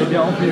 bien rempli.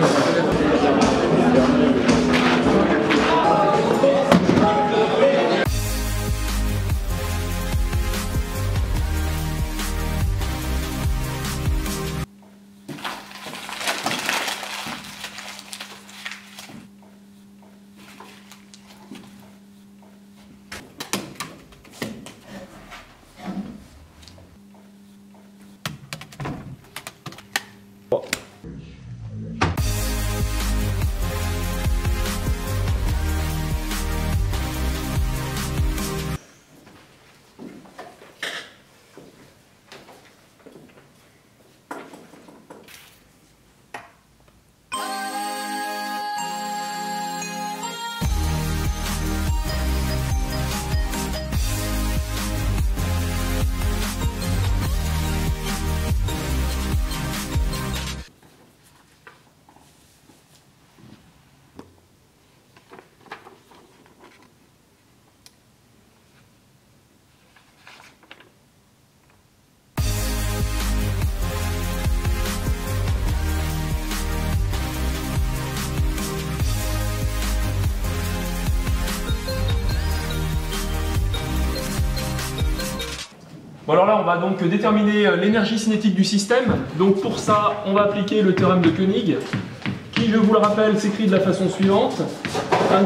Bon alors là on va donc déterminer l'énergie cinétique du système. Donc pour ça on va appliquer le théorème de Koenig qui, je vous le rappelle, s'écrit de la façon suivante. Un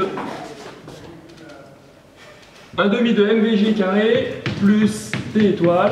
demi de mvg carré plus t étoile